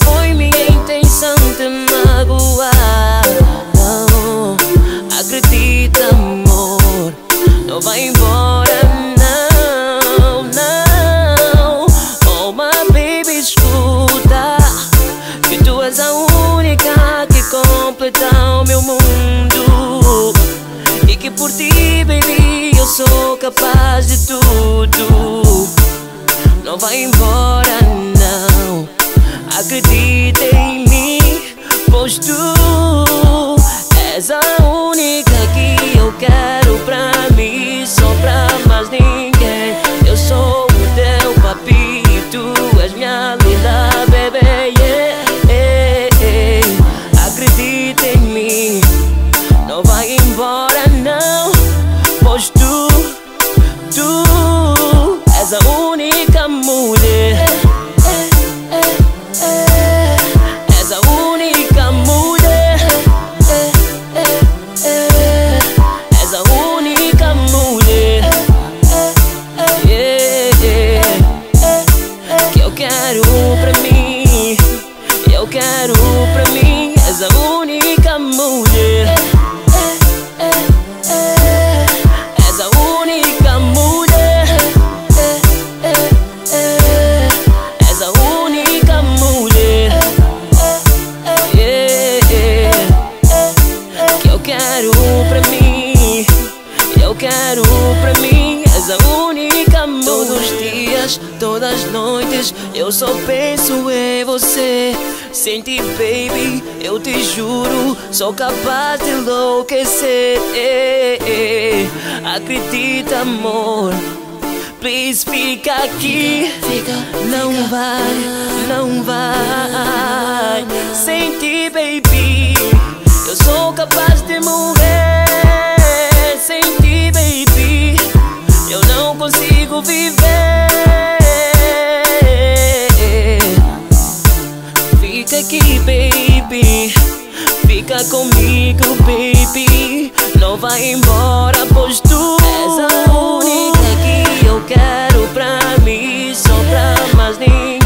foi minha intenção te magoar. Não, acredita amor, não vai embora não, não. Oh my baby, escuta, que tu és a única que completa o meu mundo, e que por ti, baby, eu sou capaz de tudo. Não vai embora não, acredita em mim, pois tu és a única que eu quero pra mim, só pra mais ninguém. Eu sou o teu papi e tu és minha linda bebê, yeah, yeah, yeah. Acredita em mim, não vai embora não, pois tu és a única mulher. És a única mulher. És a única mulher, yeah, que eu quero pra mim, eu quero pra mim. És a única mulher. És a única mulher. És a única mulher, yeah, que eu quero pra mim, eu quero pra mim. És a única mulher. Todos os dias, todas as noites, eu só penso em você. Sem ti, baby, eu te juro, sou capaz de enlouquecer. Acredita, amor, please fica aqui. Não vai, não vai. Sem ti, baby, eu sou capaz de morrer. Sem ti, baby, eu não consigo viver. Fica aqui, baby, fica comigo, baby. Não vai embora, pois tu és a única que eu quero pra mim, só pra mais ninguém.